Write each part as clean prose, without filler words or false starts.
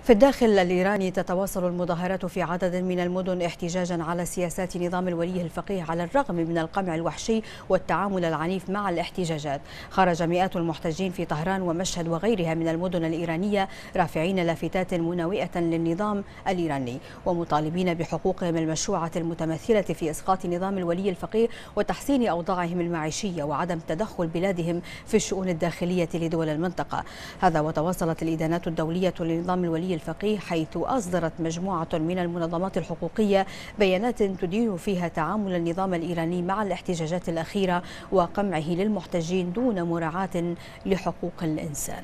في الداخل الإيراني تتواصل المظاهرات في عدد من المدن احتجاجا على سياسات نظام الولي الفقيه على الرغم من القمع الوحشي والتعامل العنيف مع الاحتجاجات. خرج مئات المحتجين في طهران ومشهد وغيرها من المدن الإيرانية رافعين لافتات مناوئة للنظام الإيراني ومطالبين بحقوقهم المشروعة المتمثلة في إسقاط نظام الولي الفقيه وتحسين أوضاعهم المعيشية وعدم تدخل بلادهم في الشؤون الداخلية لدول المنطقة. هذا وتواصلت الإدانات الدولية لنظام الولي الفقيه حيث أصدرت مجموعة من المنظمات الحقوقية بيانات تدين فيها تعامل النظام الإيراني مع الاحتجاجات الأخيرة وقمعه للمحتجين دون مراعاة لحقوق الإنسان.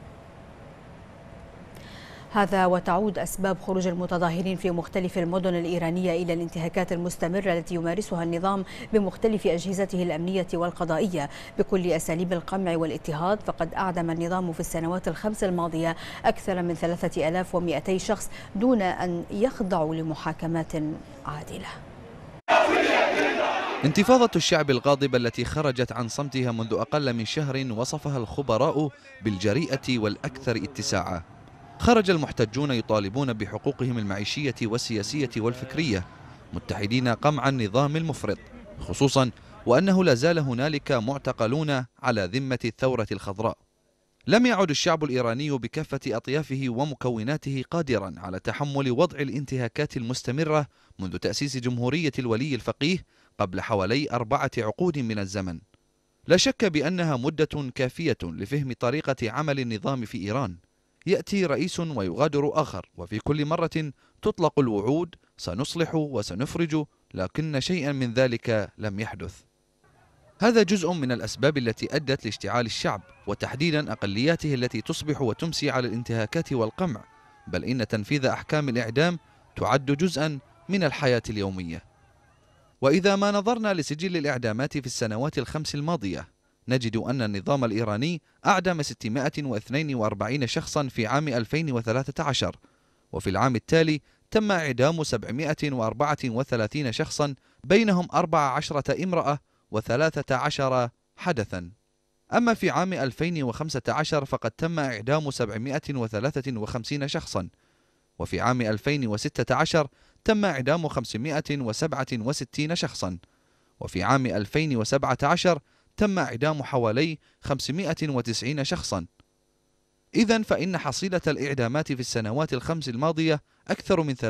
هذا وتعود أسباب خروج المتظاهرين في مختلف المدن الإيرانية إلى الانتهاكات المستمرة التي يمارسها النظام بمختلف أجهزته الأمنية والقضائية بكل أساليب القمع والاضطهاد. فقد أعدم النظام في السنوات الخمس الماضية أكثر من 3200 شخص دون أن يخضعوا لمحاكمات عادلة. انتفاضة الشعب الغاضبة التي خرجت عن صمتها منذ أقل من شهر وصفها الخبراء بالجريئة والأكثر اتساعا. خرج المحتجون يطالبون بحقوقهم المعيشية والسياسية والفكرية متحدين قمع النظام المفرط، خصوصا وأنه لا زال هنالك معتقلون على ذمة الثورة الخضراء. لم يعد الشعب الإيراني بكافة أطيافه ومكوناته قادرا على تحمل وضع الانتهاكات المستمرة منذ تأسيس جمهورية الولي الفقيه قبل حوالي 4 عقود من الزمن. لا شك بأنها مدة كافية لفهم طريقة عمل النظام في إيران. يأتي رئيس ويغادر آخر، وفي كل مرة تطلق الوعود سنصلح وسنفرج، لكن شيئا من ذلك لم يحدث. هذا جزء من الأسباب التي أدت لاشتعال الشعب وتحديدا أقلياته التي تصبح وتمسي على الانتهاكات والقمع، بل إن تنفيذ أحكام الإعدام تعد جزءا من الحياة اليومية. وإذا ما نظرنا لسجل الإعدامات في السنوات الخمس الماضية نجد أن النظام الإيراني أعدم 642 شخصا في عام 2013، وفي العام التالي تم إعدام 734 شخصا بينهم 14 امرأة و13 حدثا. أما في عام 2015 فقد تم إعدام 753 شخصا، وفي عام 2016 تم إعدام 567 شخصا، وفي عام 2017 تم إعدام حوالي 590 شخصا. إذن فإن حصيلة الإعدامات في السنوات الخمس الماضية أكثر من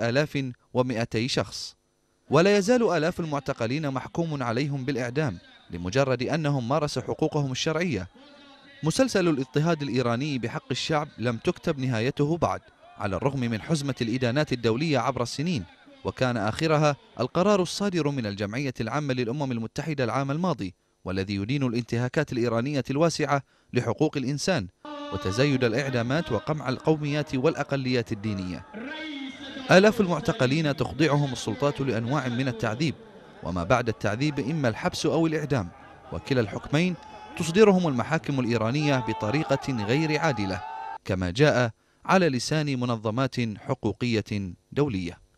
3200 شخص. ولا يزال آلاف المعتقلين محكوم عليهم بالإعدام لمجرد أنهم مارسوا حقوقهم الشرعية. مسلسل الاضطهاد الإيراني بحق الشعب لم تكتب نهايته بعد، على الرغم من حزمة الإدانات الدولية عبر السنين، وكان آخرها القرار الصادر من الجمعية العامة للأمم المتحدة العام الماضي، والذي يدين الانتهاكات الإيرانية الواسعة لحقوق الإنسان وتزايد الإعدامات وقمع القوميات والأقليات الدينية. آلاف المعتقلين تخضعهم السلطات لأنواع من التعذيب، وما بعد التعذيب إما الحبس أو الإعدام، وكلا الحكمين تصدرهم المحاكم الإيرانية بطريقة غير عادلة كما جاء على لسان منظمات حقوقية دولية.